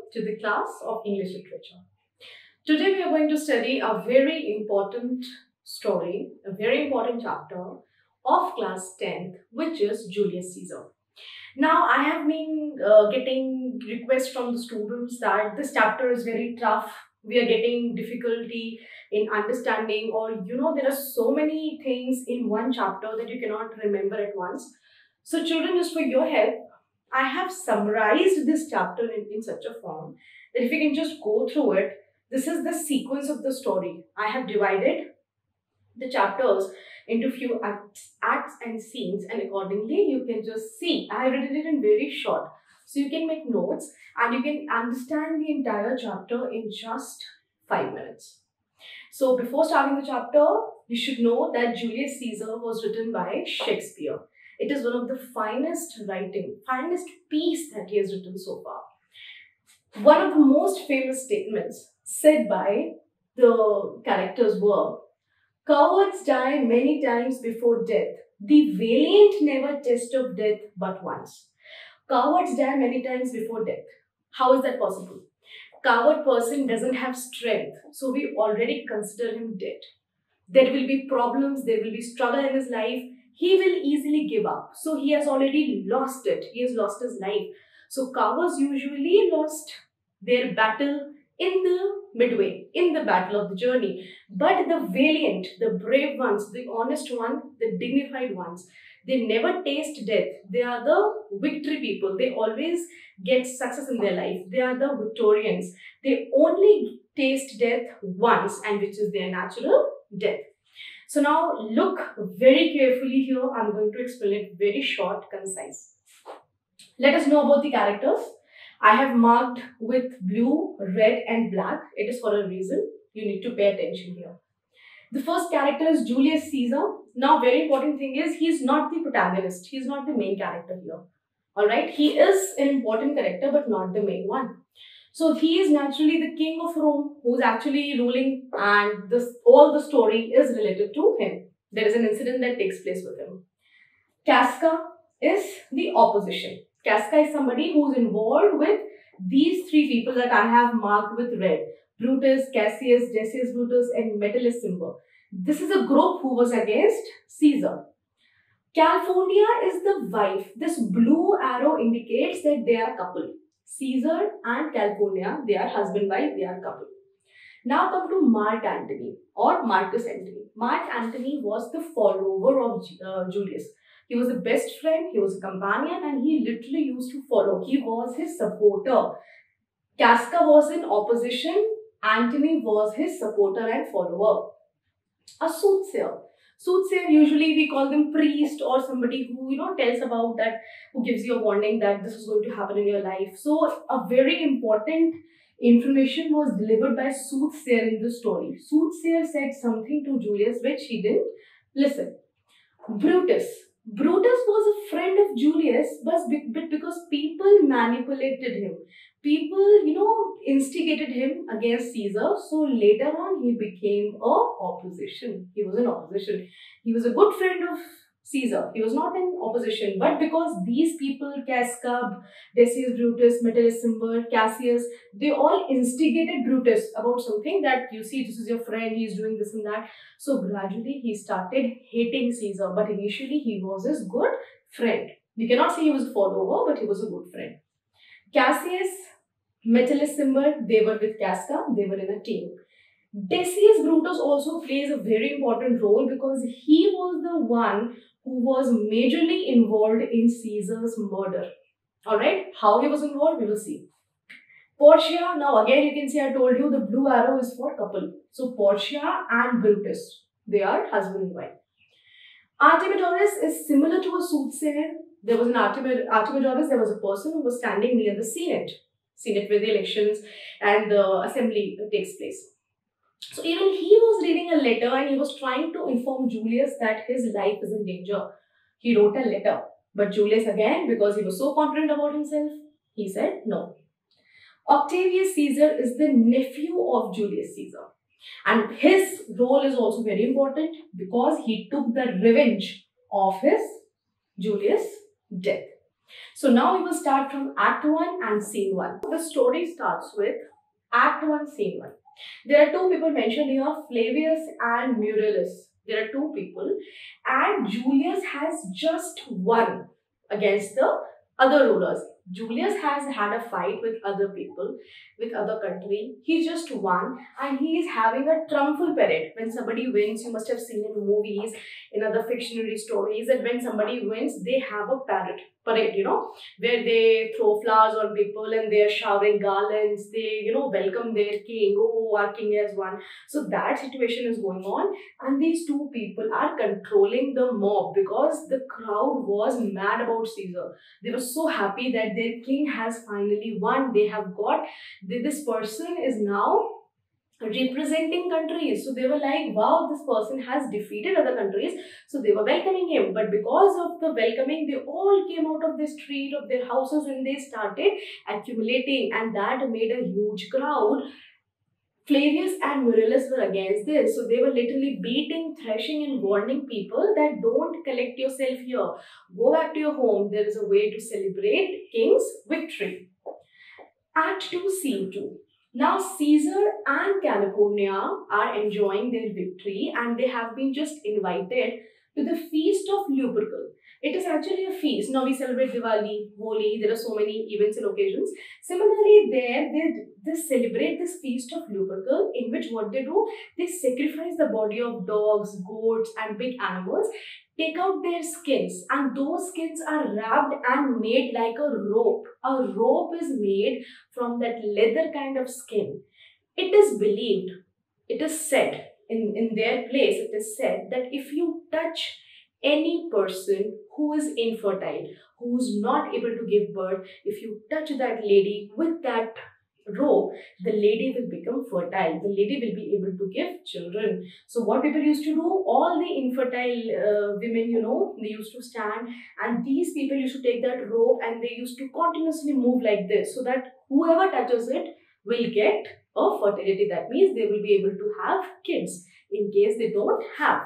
to the class of English literature. Today we are going to study a very important story, a very important chapter of class 10th, which is Julius Caesar. Now, I have been getting requests from the students that this chapter is very tough. We are getting difficulty in understanding, or there are so many things in one chapter that you cannot remember at once. So, children, just for your help, I have summarized this chapter in such a form that if you can just go through it, this is the sequence of the story. I have divided the chapters into few acts and scenes, and accordingly you can just see. I have written it in very short, so you can make notes and you can understand the entire chapter in just 5 minutes. So before starting the chapter, you should know that Julius Caesar was written by Shakespeare. It is one of the finest piece that he has written so far. One of the most famous statements said by the characters were, "Cowards die many times before death. The valiant never test of death but once." Cowards die many times before death. How is that possible? Coward person doesn't have strength, so we already consider him dead. There will be problems, there will be struggle in his life. He will easily give up. So he has already lost it. He has lost his life. So cowards usually lost their battle in the midway, in the battle of the journey. But the valiant, the brave ones, the honest ones, the dignified ones, they never taste death. They are the victory people. They always get success in their life. They are the victorians. They only taste death once, and which is their natural death. So now look very carefully here. I'm going to explain it very short, concise. Let us know about the characters. I have marked with blue, red and black. It is for a reason. You need to pay attention here. The first character is Julius Caesar. Now, very important thing is he is not the protagonist. He is not the main character here. Alright, he is an important character but not the main one. So he is naturally the king of Rome who is actually ruling, and all the story is related to him. There is an incident that takes place with him. Casca is the opposition. Casca is somebody who is involved with these three people that I have marked with red. Brutus, Cassius, Decius Brutus and Metellus Cimber. This is a group who was against Caesar. Calpurnia is the wife. This blue arrow indicates that they are a couple. Caesar and Calpurnia, they are husband-wife, they are a couple. Now come to Mark Antony or Marcus Antony. Mark Antony was the follower of Julius. He was a best friend, he was a companion, and he literally used to follow. He was his supporter. Casca was in opposition. Antony was his supporter and follower. A soothsayer. Soothsayer, usually we call them priest or somebody who tells about that, who gives you a warning that this is going to happen in your life. So a very important information was delivered by soothsayer in the story. Soothsayer said something to Julius which he didn't listen. Brutus. Brutus was a friend of Julius, but because people manipulated him. People, instigated him against Caesar. So later on, he became opposition. He was in opposition. He was a good friend of Caesar. He was not in opposition. But because these people, Casca, Decius Brutus, Metellus Cimber, Cassius, they all instigated Brutus about something that, you see, this is your friend, he is doing this and that. So gradually, he started hating Caesar. But initially, he was his good friend. You cannot say he was a follower, but he was a good friend. Cassius, Metellus Cimber, they were with Casca, they were in a team. Decius Brutus also plays a very important role because he was the one who was majorly involved in Caesar's murder. Alright, how he was involved, we will see. Portia, now again you can see I told you the blue arrow is for couple. So Portia and Brutus, they are husband and wife. Artemidorus is similar to a soothsayer. There was an Artemidorus, there was a person who was standing near the Senate where the elections and the assembly takes place. So even he was reading a letter and he was trying to inform Julius that his life is in danger. He wrote a letter. But Julius again, because he was so confident about himself, he said no. Octavius Caesar is the nephew of Julius Caesar. And his role is also very important because he took the revenge of his Julius' death. So now we will start from Act 1 and Scene 1. The story starts with Act 1, Scene 1. There are two people mentioned here, Flavius and Murillus. There are two people, and Julius has just won against the other rulers. Julius has had a fight with other people, with other country. He just won, and he is having a triumphal parade. When somebody wins, you must have seen in movies, in other fictionary stories, that when somebody wins, they have a parade, where they throw flowers on people and they're showering garlands. They, welcome their king. Oh, our king has won. So that situation is going on, and these two people are controlling the mob because the crowd was mad about Caesar. They were so happy that their king has finally won. They have got, this person is now representing countries. So they were like, wow, this person has defeated other countries. So they were welcoming him. But because of the welcoming, they all came out of the street of their houses and they started accumulating, and that made a huge crowd. Flavius and Murillus were against this. So they were literally beating, thrashing, and warning people that don't collect yourself here. Go back to your home. There is a way to celebrate king's victory. Act 2, Scene 2. Now Caesar and California are enjoying their victory, and they have been just invited to the Feast of Lupercal. It is actually a feast. Now we celebrate Diwali, Holi, there are so many events and occasions. Similarly, there they celebrate this Feast of Lupercal, in which what they do, they sacrifice the body of dogs, goats, and big animals, take out their skins, and those skins are wrapped and made like a rope. A rope is made from that leather kind of skin. It is believed, it is said, in their place, it is said that if you touch any person who is infertile, who is not able to give birth, if you touch that lady with that rope, the lady will become fertile. The lady will be able to give children. So what people used to do, all the infertile women, they used to stand, and these people used to take that rope and they used to continuously move like this, so that whoever touches it will get a fertility. That means they will be able to have kids in case they don't have.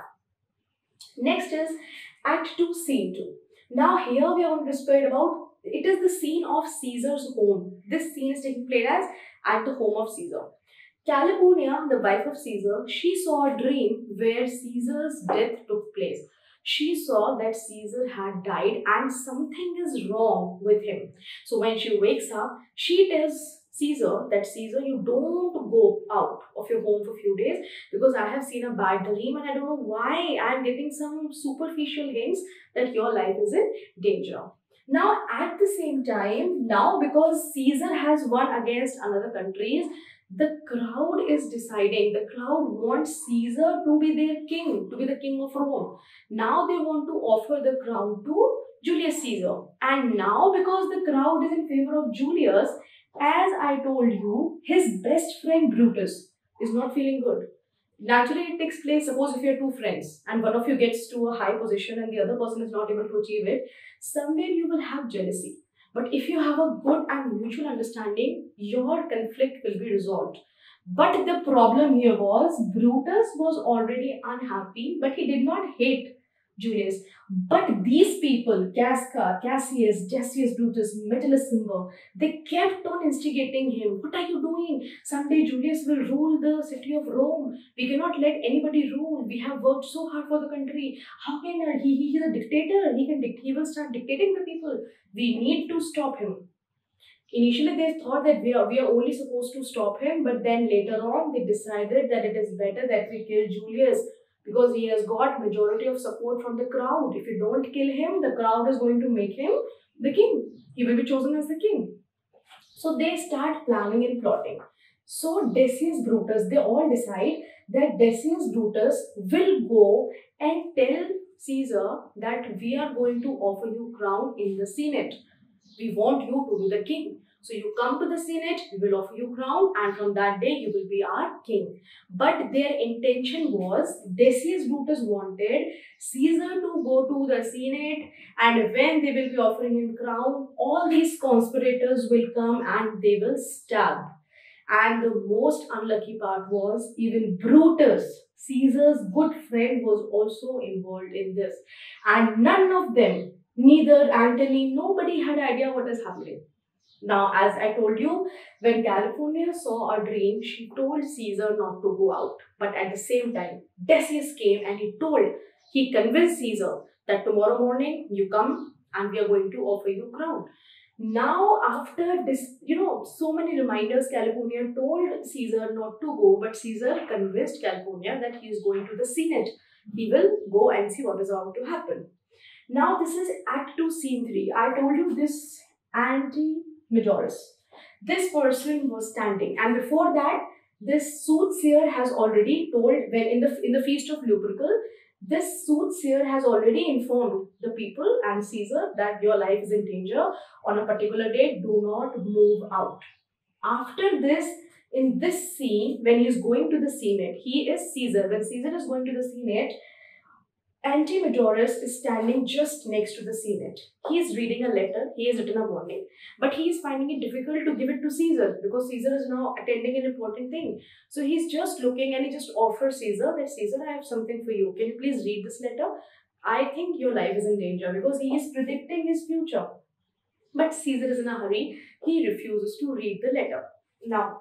Next is Act 2, Scene 2. Now here we are going to discuss about, it is the scene of Caesar's home. This scene is taking place at the home of Caesar. California, the wife of Caesar, she saw a dream where Caesar's death took place. She saw that Caesar had died and something is wrong with him. So when she wakes up, she tells Caesar that, Caesar, you don't go out of your home for a few days because I have seen a bad dream and I don't know why I'm getting some superficial hints that your life is in danger. Now, at the same time, now because Caesar has won against another countries, the crowd is deciding, the crowd wants Caesar to be their king, to be the king of Rome. Now they want to offer the crown to Julius Caesar. And now because the crowd is in favor of Julius, as I told you, his best friend Brutus is not feeling good. Naturally, it takes place, suppose if you have two friends and one of you gets to a high position and the other person is not able to achieve it, somewhere you will have jealousy. But if you have a good and mutual understanding, your conflict will be resolved. But the problem here was, Brutus was already unhappy, but he did not hate Julius. But these people, Casca, Cassius, Decius Brutus, Metellus Cimber, they kept on instigating him. What are you doing? Someday Julius will rule the city of Rome. We cannot let anybody rule. We have worked so hard for the country. How can he is a dictator. He will start dictating the people. We need to stop him. Initially, they thought that we are only supposed to stop him, but then later on, they decided that it is better that we kill Julius because he has got majority of support from the crowd. If you don't kill him, the crowd is going to make him the king. He will be chosen as the king. So they start planning and plotting. So Decius Brutus, they all decide that Decius Brutus will go and tell Caesar that we are going to offer you crown in the Senate. We want you to be the king. So you come to the Senate, we will offer you crown, and from that day you will be our king. But their intention was, Decius Brutus wanted Caesar to go to the Senate, and when they will be offering him crown, all these conspirators will come and they will stab. And the most unlucky part was, even Brutus, Caesar's good friend, was also involved in this. And none of them Neither Antony, nobody had idea what is happening. Now, as I told you, when California saw a dream, she told Caesar not to go out. But at the same time, Decius came and he convinced Caesar that tomorrow morning you come and we are going to offer you crown. Now, after this, so many reminders, California told Caesar not to go, but Caesar convinced California that he is going to the Senate. He will go and see what is about to happen. Now, this is Act 2, Scene 3. I told you this Anti-Majoris. This person was standing, and before that, this soothsayer has already told when in the feast of Lupercal, this soothsayer has already informed the people and Caesar that your life is in danger on a particular date. Do not move out. After this, in this scene, when he is going to the Senate, he is Caesar. When Caesar is going to the Senate, Antimagoras is standing just next to the Senate. He is reading a letter, he has written a warning, but he is finding it difficult to give it to Caesar because Caesar is now attending an important thing. So he's just looking and he just offers Caesar that Caesar, I have something for you. Can you please read this letter? I think your life is in danger because he is predicting his future. But Caesar is in a hurry. He refuses to read the letter. Now,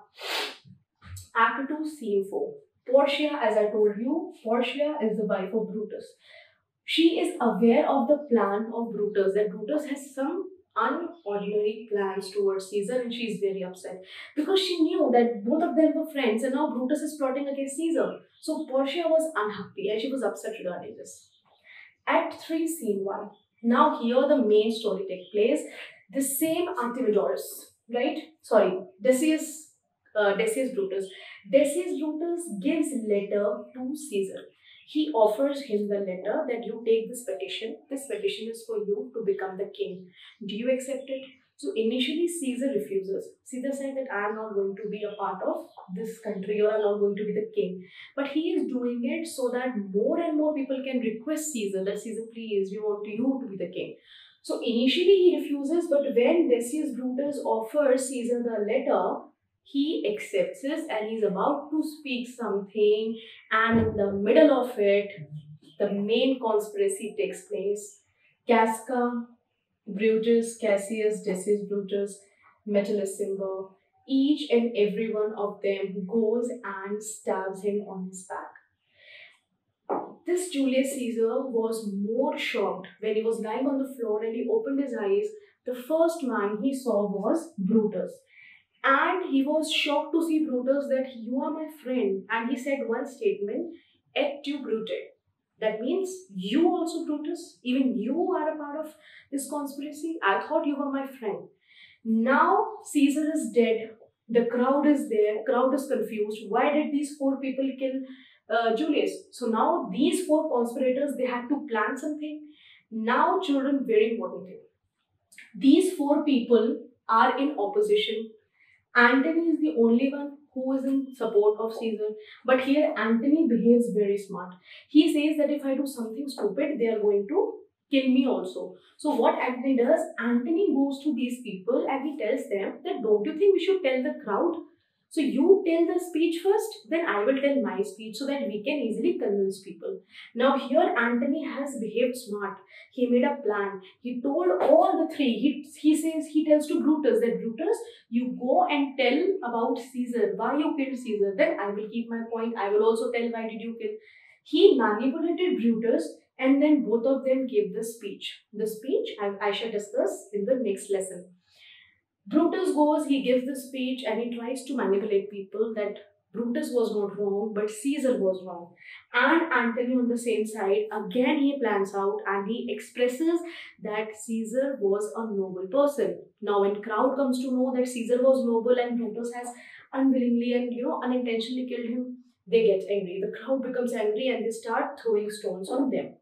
Act 2, Scene 4. Portia, as I told you, Portia is the wife of Brutus. She is aware of the plan of Brutus, that Brutus has some unordinary plans towards Caesar, and she is very upset because she knew that both of them were friends and now Brutus is plotting against Caesar. So Portia was unhappy and she was upset regarding this. Act 3, Scene 1. Now here the main story takes place. The same Antimagoras, right? Sorry, Decius Brutus. Decius Brutus gives letter to Caesar. He offers him the letter that you take this petition. This petition is for you to become the king. Do you accept it? So initially Caesar refuses. Caesar said that I am not going to be a part of this country or I am not going to be the king. But he is doing it so that more and more people can request Caesar that Caesar, please, we want you to be the king. So initially he refuses, but when Decius Brutus offers Caesar the letter, he accepts it and he's about to speak something, and in the middle of it, the main conspiracy takes place. Casca, Brutus, Cassius, Decius Brutus, Metellus Cimber, each and every one of them goes and stabs him on his back. This Julius Caesar was more shocked when he was lying on the floor and he opened his eyes. The first man he saw was Brutus. And he was shocked to see Brutus that you are my friend. And he said one statement, et tu Brute. That means you also Brutus, even you are a part of this conspiracy. I thought you were my friend. Now Caesar is dead. The crowd is there. Crowd is confused. Why did these four people kill Julius? So now these four conspirators, they had to plan something. Now children, very important thing. These four people are in opposition. Antony is the only one who is in support of Caesar. But here Antony behaves very smart. He says that if I do something stupid, they are going to kill me also. So what Antony does, Antony goes to these people and he tells them that don't you think we should tell the crowd? So you tell the speech first, then I will tell my speech so that we can easily convince people. Now here Antony has behaved smart. He made a plan. He told all the three. He tells to Brutus that Brutus, you go and tell about Caesar, why you killed Caesar. Then I will keep my point. I will also tell why did you kill. He manipulated Brutus and then both of them gave the speech. The speech I shall discuss in the next lesson. Brutus goes, he gives the speech and he tries to manipulate people that Brutus was not wrong, but Caesar was wrong. And Antony on the same side, again he plans out and he expresses that Caesar was a noble person. Now when crowd comes to know that Caesar was noble and Brutus has unwillingly and unintentionally killed him, they get angry. The crowd becomes angry and they start throwing stones on them.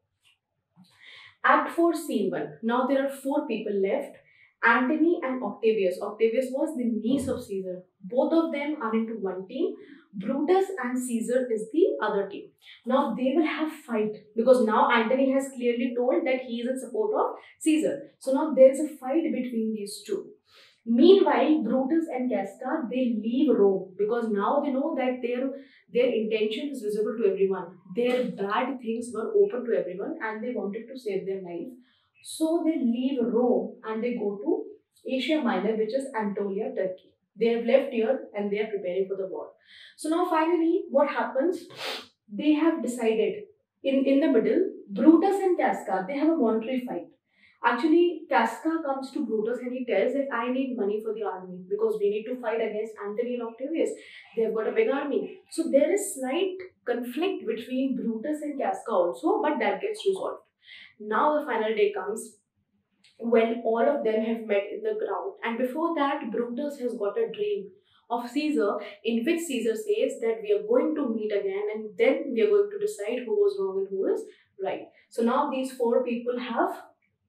Act 4, Scene 1. Now there are four people left. Antony and Octavius. Octavius was the niece of Caesar. Both of them are into one team. Brutus and Caesar is the other team. Now they will have fight because now Antony has clearly told that he is in support of Caesar. So now there is a fight between these two. Meanwhile, Brutus and Casca, they leave Rome because now they know that their intention is visible to everyone. Their bad things were open to everyone and they wanted to save their life. So they leave Rome and they go to Asia Minor, which is Anatolia, Turkey. They have left here and they are preparing for the war. So now finally, what happens? They have decided in the middle, Brutus and Casca, they have a voluntary fight. Actually, Casca comes to Brutus and he tells that I need money for the army because we need to fight against Antony and Octavius. They have got a big army. So there is slight conflict between Brutus and Casca also, but that gets resolved. Now the final day comes when all of them have met in the ground. And before that, Brutus has got a dream of Caesar in which Caesar says that we are going to meet again and then we are going to decide who was wrong and who is right. So now these four people have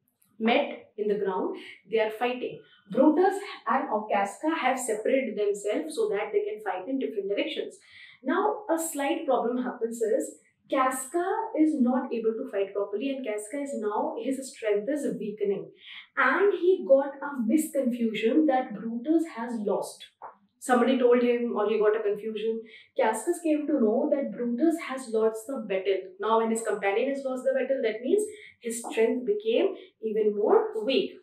met in the ground, they are fighting. Brutus and Casca have separated themselves so that they can fight in different directions. Now, a slight problem happens is Casca is not able to fight properly, and Casca is now, his strength is weakening. And he got a misconfusion that Brutus has lost. Somebody told him, or he got a confusion. Cascus came to know that Brutus has lost the battle. Now, when his companion has lost the battle, that means his strength became even more weak.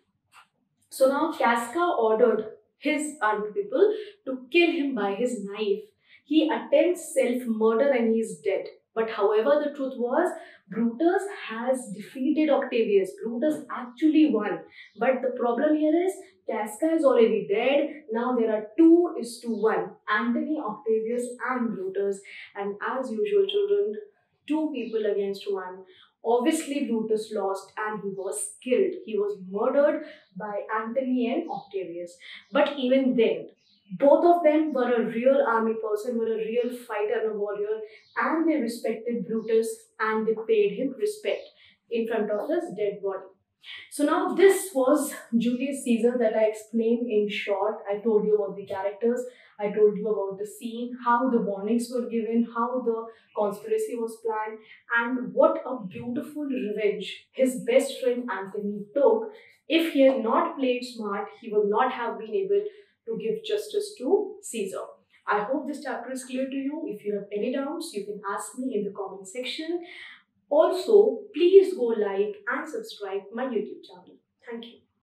So now Casca ordered his army people to kill him by his knife. He attempts self-murder and he is dead. But however, the truth was, Brutus has defeated Octavius. Brutus actually won. But the problem here is, Casca is already dead. Now there are 2:1. Antony, Octavius and Brutus. And as usual, children, two people against one. Obviously, Brutus lost and he was killed. He was murdered by Antony and Octavius. But even then, both of them were a real army person, were a real fighter and a warrior, and they respected Brutus and they paid him respect in front of his dead body. So now this was Julius Caesar that I explained in short. I told you about the characters, I told you about the scene, how the warnings were given, how the conspiracy was planned, and what a beautiful revenge his best friend Antony took. If he had not played smart, he would not have been able to give justice to Caesar. I hope this chapter is clear to you. If you have any doubts, you can ask me in the comment section. Also, please go like and subscribe my YouTube channel. Thank you.